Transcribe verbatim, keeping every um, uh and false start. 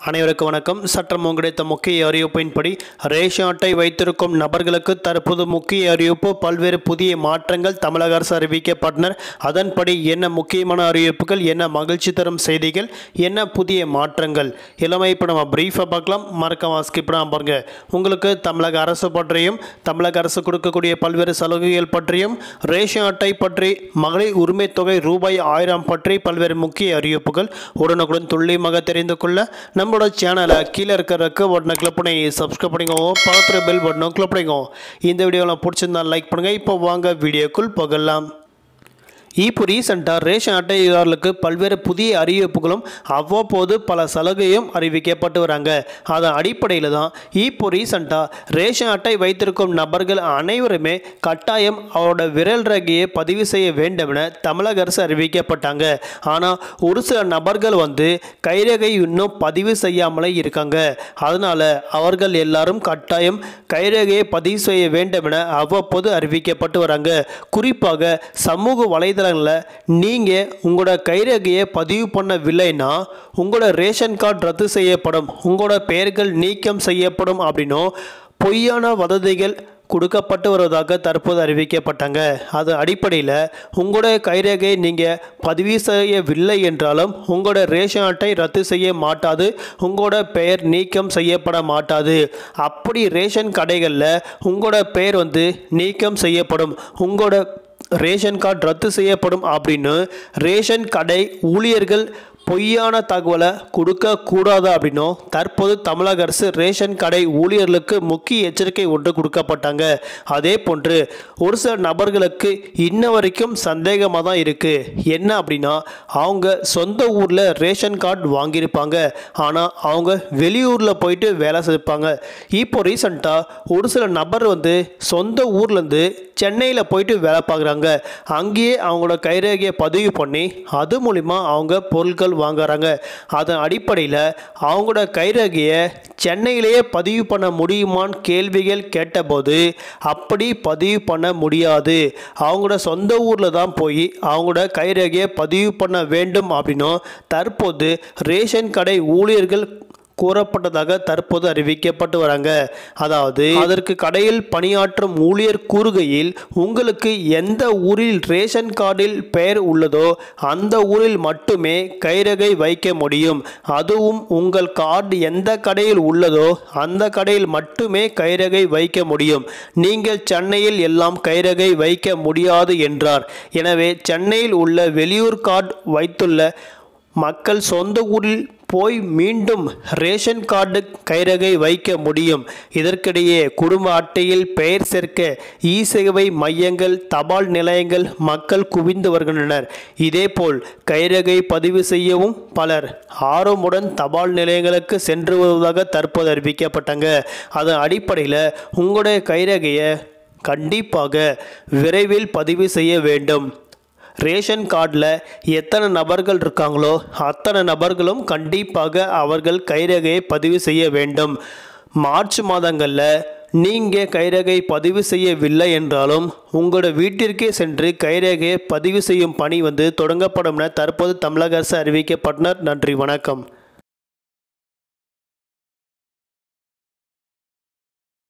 அனைவருக்கும் வணக்கம். சற்றம் கிடைத்த முக்கிய அறிவிப்பின்படி ரேஷன் அட்டை வைத்திருக்கும் நபர்களுக்கு தற்போது முக்கிய அறிவிப்பு. பல்வேறு புதிய மாற்றங்கள் தமிழக அரசு அறிவிக்கப்பட்டனர். அதன்படி என்ன முக்கியமான அறிவிப்புகள், என்ன மகிழ்ச்சி தரும் செய்திகள், என்ன புதிய மாற்றங்கள் எல்லாமே இப்போ நம்ம பிரீஃபாக பார்க்கலாம். மறக்காம ஸ்கிப் பண்ணாம பாருங்க. உங்களுக்கு தமிழக அரசு பற்றியும், தமிழக அரசு கொடுக்கக்கூடிய பல்வேறு சலுகைகள் பற்றியும், ரேஷன் அட்டை பற்றி, மகளிர் உரிமை தொகை ரூபாய் ஆயிரம் பற்றி பல்வேறு முக்கிய அறிவிப்புகள் உடனுக்குடன் துல்லியமாக தெரிந்து கொள்ள நம்மளோட சேனலை கீழே இருக்கிறதுக்கு பட்டனை கிளிக் பண்ணி சப்ஸ்கிரைப் பண்ணிக்கோங்க. பக்கத்தில் பெல் பட்டனை கிளிக் பண்ணிக்கோங்க. இந்த வீடியோவில் பிடிச்சிருந்தா லைக் பண்ணுங்கள். இப்போ வாங்க வீடியோக்குள் போகலாம். இப்போ ரீசெண்டாக ரேஷன் அட்டைதாரர்களுக்கு பல்வேறு புதிய அறிவிப்புகளும் அவ்வப்போது பல சலுகையும் அறிவிக்கப்பட்டு வராங்க. அதன் அடிப்படையில் தான் இப்போ ரீசெண்டாக ரேஷன் அட்டை வைத்திருக்கும் நபர்கள் அனைவருமே கட்டாயம் அவரோட விரல் ரேகையை பதிவு செய்ய வேண்டும் என தமிழக அரசு அறிவிக்கப்பட்டாங்க. ஆனால் ஒரு சில நபர்கள் வந்து கைரேகை இன்னும் பதிவு செய்யாமலே இருக்காங்க. அதனால் அவர்கள் எல்லாரும் கட்டாயம் கைரேகையை பதிவு செய்ய வேண்டும் என அவ்வப்போது அறிவிக்கப்பட்டு வராங்க. குறிப்பாக சமூக வலைதள நீங்கள் உங்களோட கைரேகையை பதிவு பண்ணவில்லைன்னா உங்களோட ரேஷன் கார்டு ரத்து செய்யப்படும், உங்களோட பெயர்கள் நீக்கம் செய்யப்படும் அப்படின்னும் பொய்யான வதந்திகள் கொடுக்கப்பட்டு வருவதாக தற்போது அறிவிக்கப்பட்டாங்க. அது அடிப்படையில் உங்களோட கைரேகையை நீங்கள் பதிவு செய்யவில்லை என்றாலும் உங்களோட ரேஷன் அட்டை ரத்து செய்ய மாட்டாது, உங்களோட பெயர் நீக்கம் செய்யப்பட மாட்டாது. அப்படி ரேஷன் கடைகளில் உங்களோட பெயர் வந்து நீக்கம் செய்யப்படும், உங்களோட ரேஷன் கார்டு ரத்து செய்யப்படும் அப்படின்னு ரேஷன் கடை ஊழியர்கள் பொய்யான தகவலை கொடுக்கக்கூடாது அப்படின்னும் தற்போது தமிழக அரசு ரேஷன் கடை ஊழியர்களுக்கு முக்கிய எச்சரிக்கை ஒன்று கொடுக்கப்பட்டாங்க. அதே போன்று ஒரு சில நபர்களுக்கு இன்ன வரைக்கும் சந்தேகமாக தான் இருக்குது. என்ன அப்படின்னா, அவங்க சொந்த ஊரில் ரேஷன் கார்டு வாங்கியிருப்பாங்க, ஆனால் அவங்க வெளியூரில் போயிட்டு வேலை செய்ப்பாங்க. இப்போ ரீசெண்டாக ஒரு சில நபர் வந்து சொந்த ஊர்லேருந்து சென்னையில் போயிட்டு வேலை பார்க்குறாங்க. அங்கேயே அவங்களோட கைரேகையை பதிவு பண்ணி அது மூலிமா அவங்க பொருட்கள் வாங்குறாங்க. அதன் அடிப்படையில் அவங்களோட கைரேகையை சென்னையிலேயே பதிவு பண்ண முடியுமான்னு கேள்விகள் கேட்டபோது அப்படி பதிவு பண்ண முடியாது, அவங்களோட சொந்த ஊரில் தான் போய் அவங்களோட கைரேகையை பதிவு பண்ண வேண்டும் அப்படின்னும் தற்போது ரேஷன் கடை ஊழியர்கள் கூறப்பட்டதாக தற்போது அறிவிக்கப்பட்டு வராங்க. அதாவது அதற்கு கடையில் பணியாற்றும் ஊழியர் கூறுகையில், உங்களுக்கு எந்த ஊரில் ரேஷன் கார்டில் பெயர் உள்ளதோ அந்த ஊரில் மட்டுமே கைரேகை வைக்க முடியும், அதுவும் உங்கள் கார்டு எந்த கடையில் உள்ளதோ அந்த கடையில் மட்டுமே கைரேகை வைக்க முடியும், நீங்கள் சென்னையில் எல்லாம் கைரேகை வைக்க முடியாது என்றார். எனவே சென்னையில் உள்ள வெளியூர் கார்டு வைத்துள்ள மக்கள் சொந்த ஊரில் போய் மீண்டும் ரேஷன் கார்டு கைரேகை வைக்க முடியும். இதற்கிடையே குடும்ப அட்டையில் பெயர் சேர்க்க இ சேவை மையங்கள், தபால் நிலையங்கள் மக்கள் குவிந்து வருகின்றனர். இதேபோல் கைரேகை பதிவு செய்யவும் பலர் ஆர்வமுடன் தபால் நிலையங்களுக்கு சென்று வருவதாக தற்போது அறிவிக்கப்பட்டாங்க. அதன் அடிப்படையில் உங்களுடைய கைரேகையை கண்டிப்பாக விரைவில் பதிவு செய்ய வேண்டும். ரேஷன் கார்டில் எத்தனை நபர்கள் இருக்காங்களோ அத்தனை நபர்களும் கண்டிப்பாக அவர்கள் கைரேகையை பதிவு செய்ய வேண்டும். மார்ச் மாதங்களில் நீங்கள் கைரேகை பதிவு செய்யவில்லை என்றாலும் உங்களோட வீட்டிற்கே சென்று கைரேகையை பதிவு செய்யும் பணி வந்து தொடங்கப்படும் என தற்போது தமிழக அரசு அறிவிக்கப்பட்டனர். நன்றி, வணக்கம்.